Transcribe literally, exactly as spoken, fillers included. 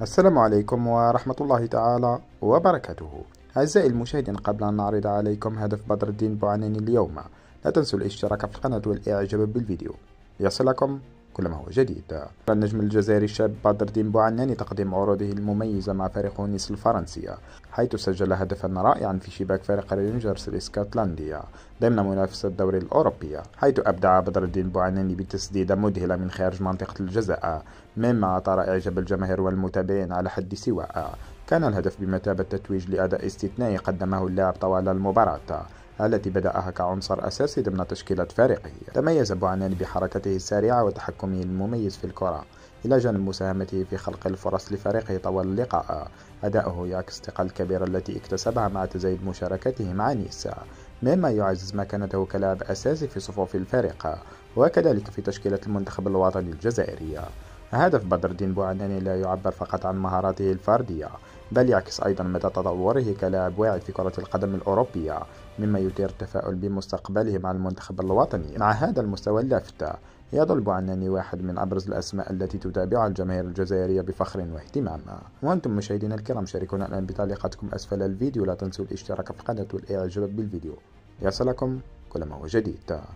السلام عليكم ورحمة الله تعالى وبركاته. أعزائي المشاهدين، قبل أن نعرض عليكم هدف بدر الدين بوعاناني اليوم، لا تنسوا الاشتراك في القناة والإعجاب بالفيديو ليصلكم كل ما هو جديد. النجم الجزائري الشاب بدر الدين بوعاناني تقديم عروضه المميزة مع فريق نيس الفرنسي، حيث سجل هدفا رائعا في شباك فريق رينجرز الاسكتلندي ضمن منافسة الدوري الأوروبي، حيث أبدع بدر الدين بوعاناني بتسديدة مذهلة من خارج منطقة الجزاء، مما أثار إعجاب الجماهير والمتابعين على حد سواء. كان الهدف بمثابة تتويج لأداء استثنائي قدمه اللاعب طوال المباراة التي بدأها كعنصر أساسي ضمن تشكيلة فريقه. تميز بوعاناني بحركته السريعة وتحكمه المميز في الكرة، إلى جانب مساهمته في خلق الفرص لفريقه طوال اللقاء. أداؤه يعكس الثقة الكبيرة التي اكتسبها مع تزايد مشاركته مع نيس، مما يعزز مكانته كلاعب أساسي في صفوف الفريق وكذلك في تشكيلة المنتخب الوطني الجزائري. هدف بدر الدين بوعاناني لا يعبر فقط عن مهاراته الفردية، بل يعكس أيضا مدى تطوره كلاعب واعد في كرة القدم الأوروبية، مما يثير التفاؤل بمستقبله مع المنتخب الوطني. مع هذا المستوى اللافت، يظل بوعاناني واحد من أبرز الأسماء التي تتابعها الجماهير الجزائرية بفخر واهتمام. وأنتم مشاهدينا الكرام، شاركونا الآن بتعليقاتكم أسفل الفيديو، لا تنسوا الاشتراك في القناة والإعجاب بالفيديو ليصلكم كل ما هو جديد.